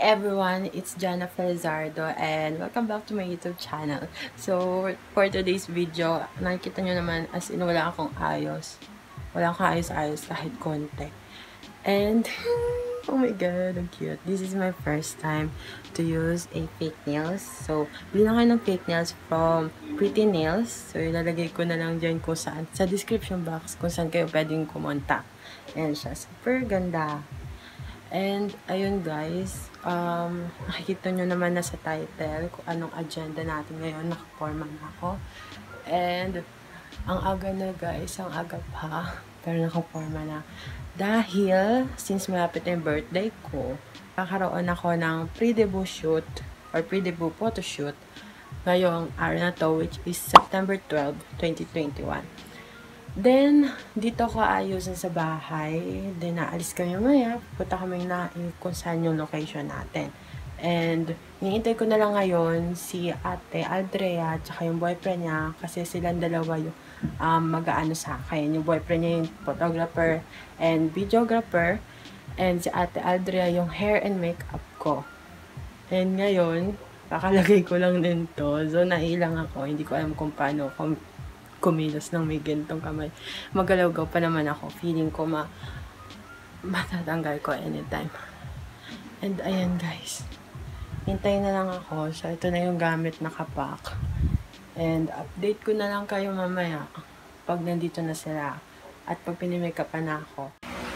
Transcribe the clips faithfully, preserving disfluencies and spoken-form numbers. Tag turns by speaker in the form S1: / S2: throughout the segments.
S1: everyone, it's Jana Felizardo and welcome back to my YouTube channel. So, for today's video, nakikita nyo naman as in wala akong ayos. Wala akong ayos-ayos kahit konti. And, oh my god, ang cute. This is my first time to use a fake nails. So, bili na kayo ng fake nails from Pretty Nails. So, ilalagay ko na lang dyan kung saan, sa description box kung saan kayo pwedeng kumontak. Ayan siya, super ganda. And, ayun guys, um, nakikita nyo naman na sa title kung anong agenda natin ngayon, nakaporma na ako. And, ang aga na guys, ang aga pa, pero nakaporma na. Dahil, since malapit na yung birthday ko, kakaroon ako ng pre-debut shoot, or pre-debut photoshoot, ngayong araw na to, which is September twelfth, twenty twenty-one. Then, dito ko ayusin sa bahay. Then, naalis kami maya. Punta kami na kung saan yung location natin. And, hinihintay ko na lang ngayon si Ate Aldrea at saka yung boyfriend niya. Kasi silang dalawa yung um, mag-aano sa akin. Yung boyfriend niya yung photographer and videographer. And si Ate Aldrea yung hair and makeup ko. And ngayon, kakalagay ko lang din to. So, nailang ako. Hindi ko alam kung paano kung kumilos ng may gantong kamay. Magalaw-gaw pa naman ako. Feeling ko ma matatanggal ko anytime. And ayan guys. Hintayin na lang ako. So ito na yung gamit na kapak. And update ko na lang kayo mamaya pag nandito na sila. At pag pinimake-up na ako.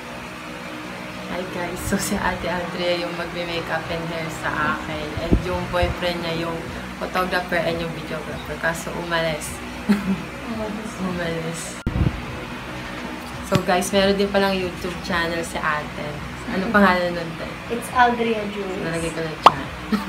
S1: Hi guys. So si Ate Andrea yung magme-makeup and hair sa akin. And yung boyfriend niya yung photographer and yung videographer. Kaso umalis. Umalis. So guys, meron din palang YouTube channel si ate. Ano pangalan nun tayo?
S2: It's Aldrea Jules.
S1: Nalagay ko na chat.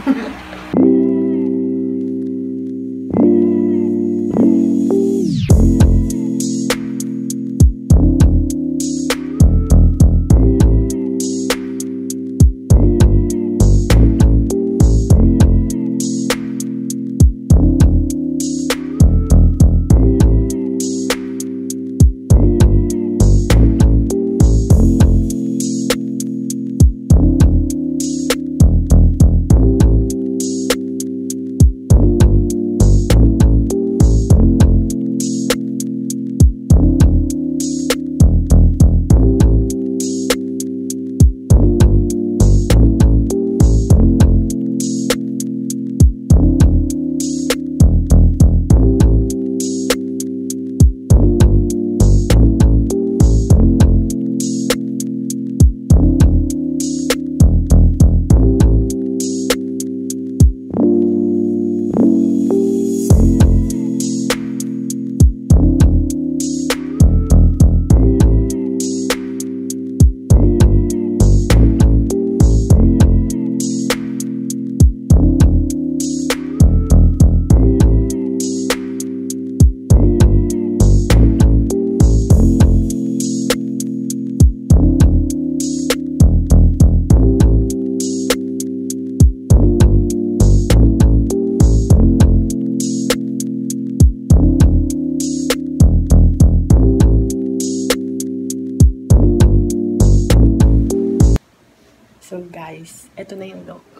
S1: So guys, eto na yung look.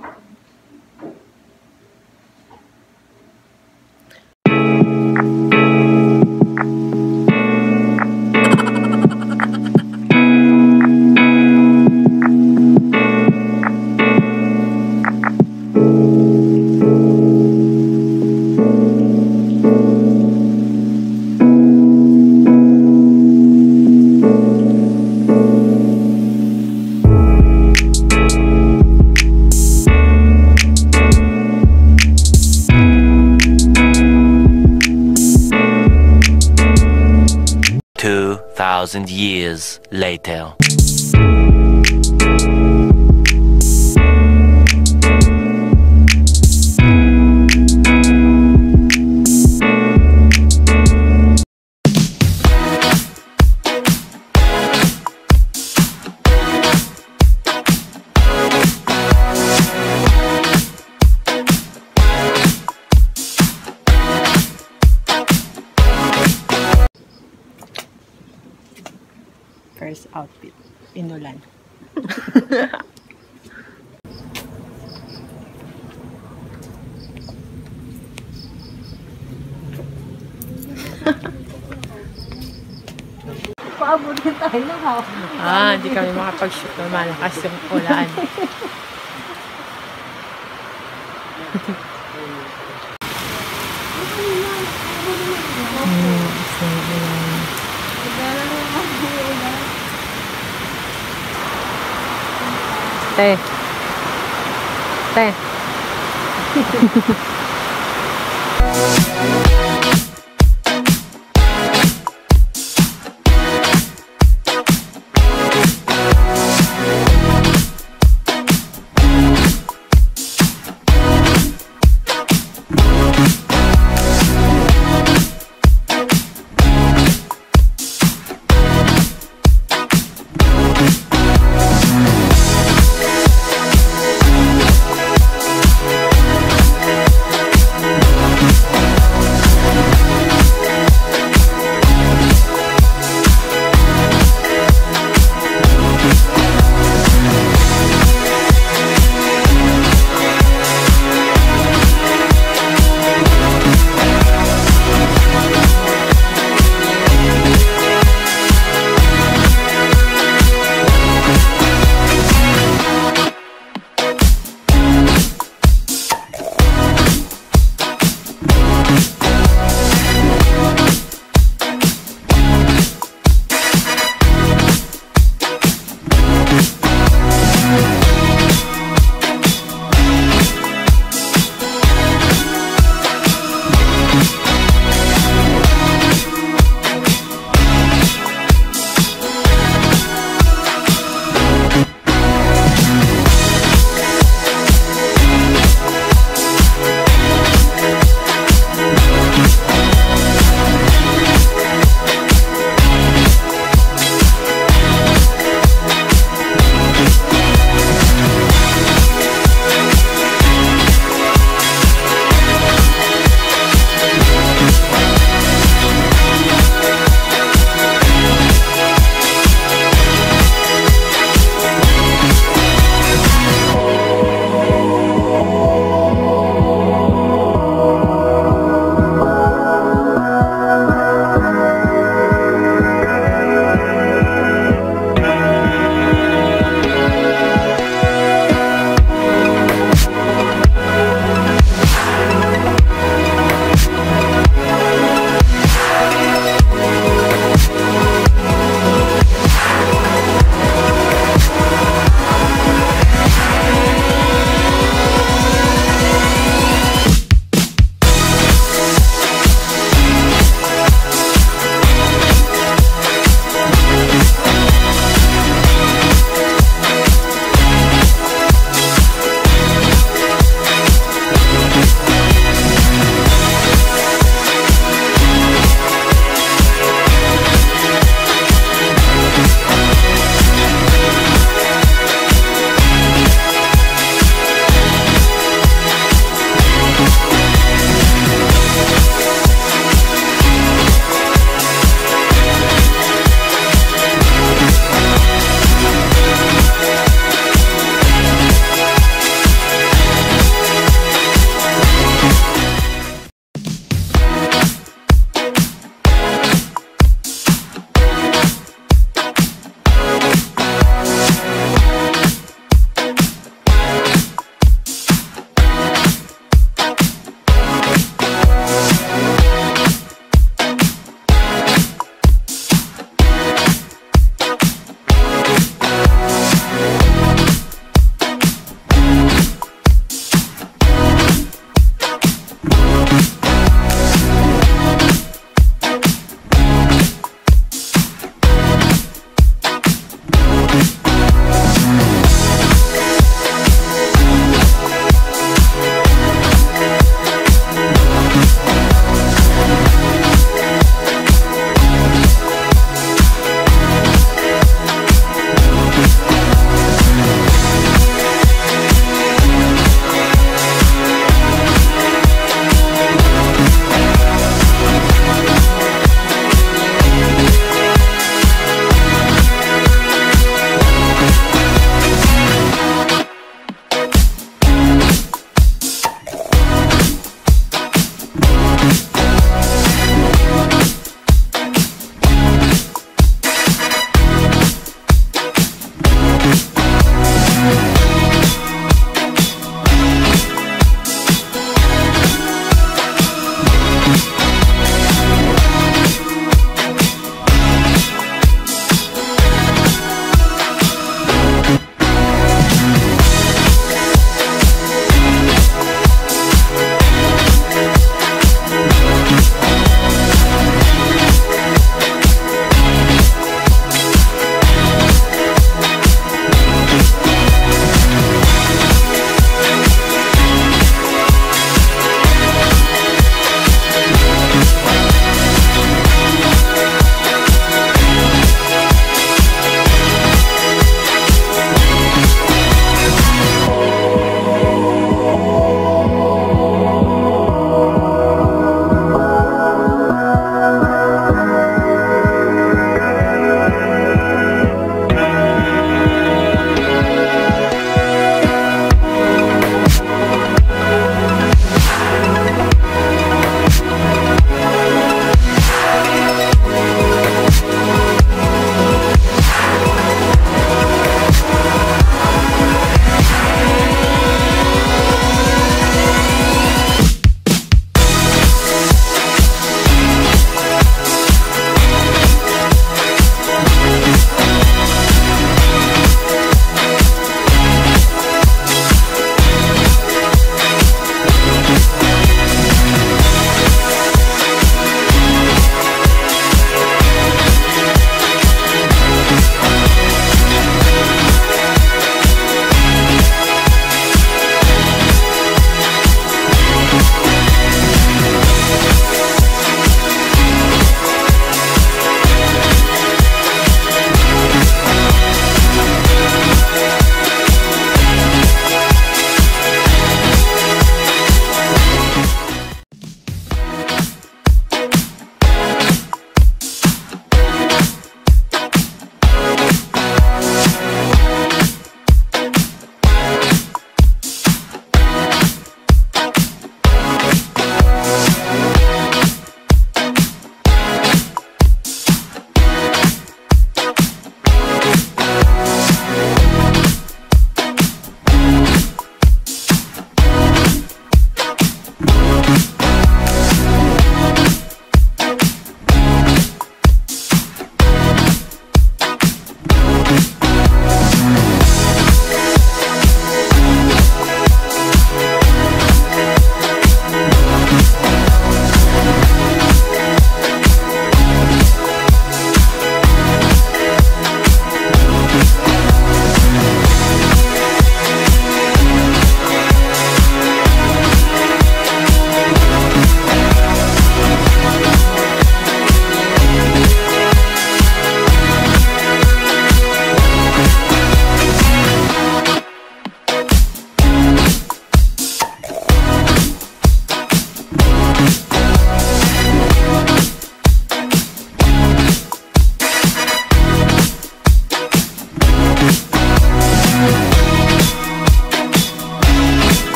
S3: Two thousand years later.
S1: First outfit. Inulan.
S2: Aabutin tayo ng hawak.
S1: Ah, hindi kami makapag-shoot na malakas yung ulan. Hmm, so, ulan. Te. Te.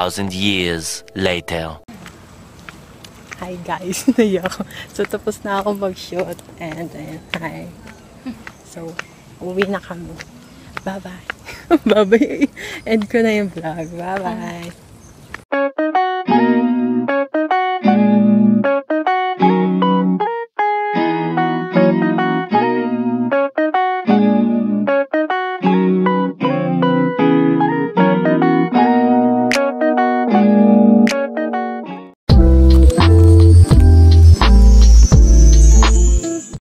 S3: thousand years later.
S1: Hi guys, naiyak ako. So, tapos na ako mag-shoot. And then, hi. So, uwi na kami. Bye-bye. Bye-bye. End ko na yung vlog. Bye-bye.